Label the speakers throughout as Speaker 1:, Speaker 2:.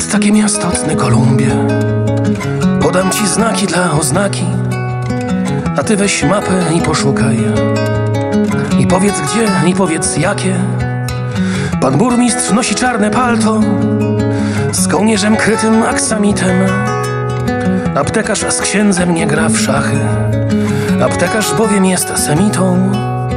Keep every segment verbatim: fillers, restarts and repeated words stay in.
Speaker 1: Jest takie miasto Cny Kolumbie. Podam ci znaki dla oznaki, a ty weź mapę i poszukaj. I powiedz gdzie, i powiedz jakie. Pan burmistrz nosi czarne palto z kołnierzem krytym aksamitem. Aptekarz z księdzem nie gra w szachy, aptekarz bowiem jest semitą.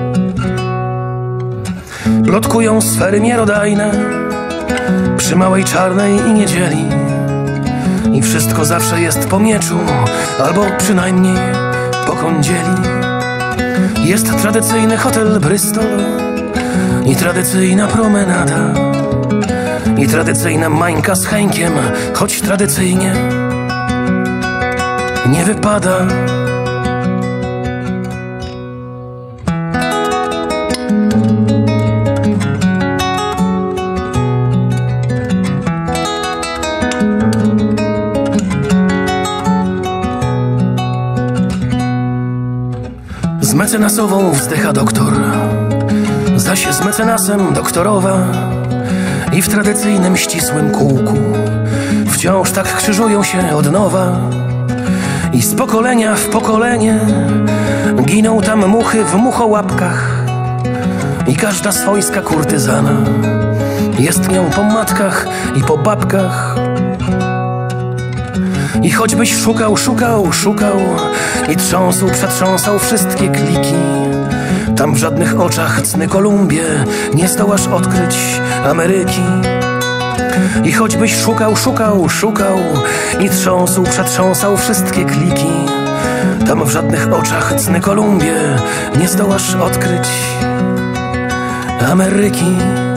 Speaker 1: Plotkują sfery miarodajne przy małej czarnej i niedzieli. I wszystko zawsze jest po mieczu, albo przynajmniej po kądzieli. Jest tradycyjny hotel Bristol i tradycyjna promenada, i tradycyjna mańka z Henkiem, choć tradycyjnie nie wypada. Z mecenasową wzdycha doktor, zaś z mecenasem doktorowa. I w tradycyjnym ścisłym kółku wciąż tak krzyżują się od nowa. I z pokolenia w pokolenie giną tam muchy w muchołapkach. I każda swojska kurtyzana jest nią po matkach i po babkach. I choćbyś szukał, szukał, szukał i trząsł, przetrząsał wszystkie kliki, tam w żadnych oczach Cny Kolumbie nie zdołasz odkryć Ameryki. I choćbyś szukał, szukał, szukał i trząsł, przetrząsał wszystkie kliki, tam w żadnych oczach Cny Kolumbie nie zdołasz odkryć Ameryki.